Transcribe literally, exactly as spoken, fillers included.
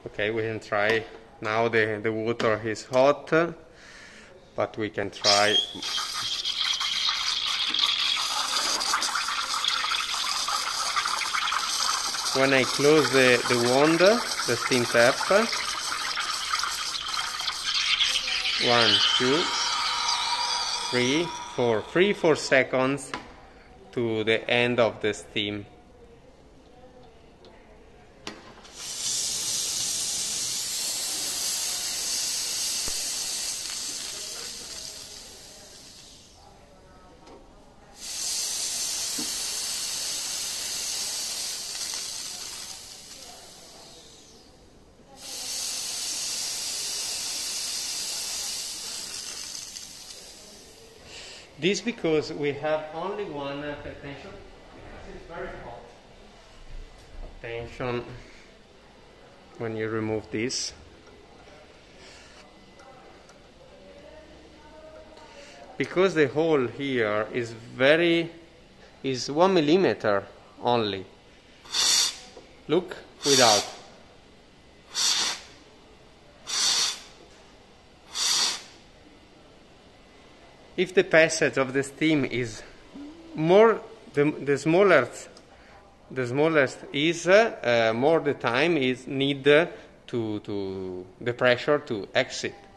Okay, we can try. Now the, the water is hot, but we can try. When I close the, the wand, the steam tap, one, two, three, four, three, four seconds to the end of the steam. This because we have only one uh, attention, because it's very hot. Attention when you remove this. Because the hole here is very, is one millimeter only. Look, without. If the passage of the steam is more, the, the smallest, the smallest is, uh, uh, more the time is need uh, to, to the pressure to exit.